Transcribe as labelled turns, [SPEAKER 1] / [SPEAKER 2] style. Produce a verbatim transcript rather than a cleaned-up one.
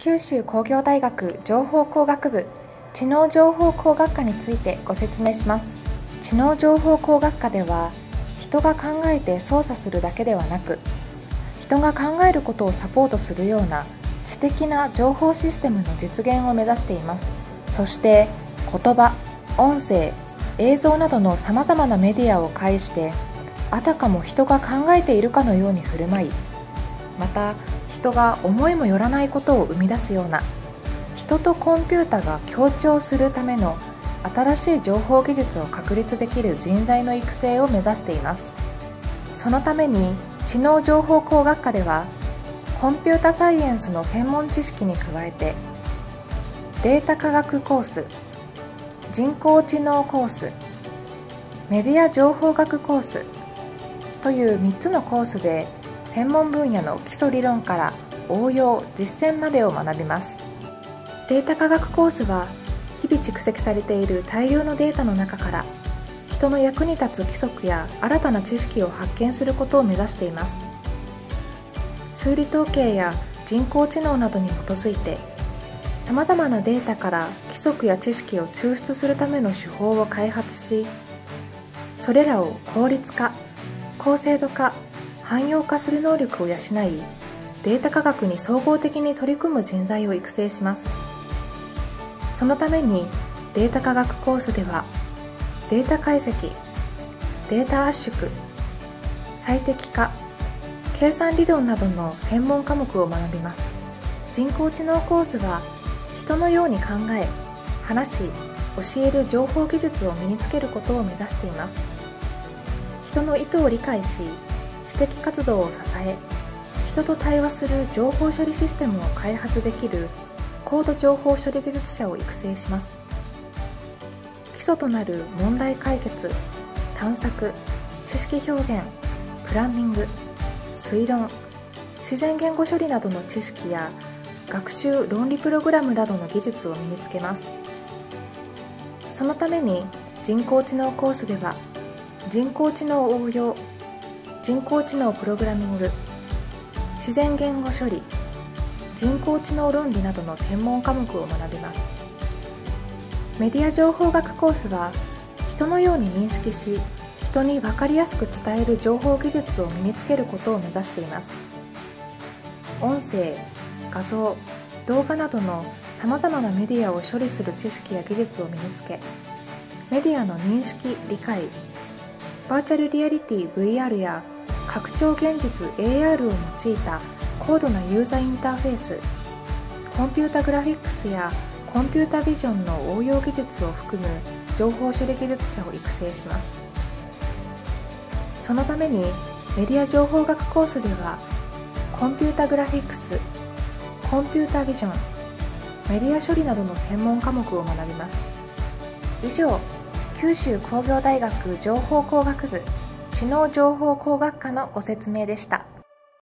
[SPEAKER 1] 九州工業大学情報工学部知能情報工学科についてご説明します。知能情報工学科では、人が考えて操作するだけではなく、人が考えることをサポートするような知的な情報システムの実現を目指しています。そして、言葉、音声、映像などのさまざまなメディアを介して、あたかも人が考えているかのように振る舞い、また人が思いもよらないことを生み出すような、人とコンピュータが協調するための新しい情報技術を確立できる人材の育成を目指しています。そのために知能情報工学科では、コンピュータサイエンスの専門知識に加えて、データ科学コース、人工知能コース、メディア情報学コースというみっつのコースで、専門分野の基礎理論から応用・実践までを学びます。データ科学コースは、日々蓄積されている大量のデータの中から、人の役に立つ規則や新たな知識を発見することを目指しています。数理統計や人工知能などに基づいて、さまざまなデータから規則や知識を抽出するための手法を開発し、それらを効率化、高精度化、汎用化する能力を養い、データ科学に総合的に取り組む人材を育成します。そのためにデータ科学コースでは、データ解析、データ圧縮、最適化、計算理論などの専門科目を学びます。人工知能コースは、人のように考え、話し、教える情報技術を身につけることを目指しています。人の意図を理解し、知的活動を支え、人と対話する情報処理システムを開発できる高度情報処理技術者を育成します。基礎となる問題解決、探索、知識表現、プランニング、推論、自然言語処理などの知識や学習論理プログラムなどの技術を身につけます。そのために人工知能コースでは、人工知能応用、人工知能プログラミング、自然言語処理、人工知能論理などの専門科目を学びます。メディア情報学コースは、人のように認識し、人に分かりやすく伝える情報技術を身につけることを目指しています。音声、画像、動画などのさまざまなメディアを処理する知識や技術を身につけ、メディアの認識・理解、バーチャルリアリティ ブイアール や拡張現実 エーアール を用いた高度なユーザーインターフェース、コンピュータグラフィックスやコンピュータビジョンの応用技術を含む情報処理技術者を育成します。そのためにメディア情報学コースでは、コンピュータグラフィックス、コンピュータビジョン、メディア処理などの専門科目を学びます。以上、九州工業大学情報工学部知能情報工学科のご説明でした。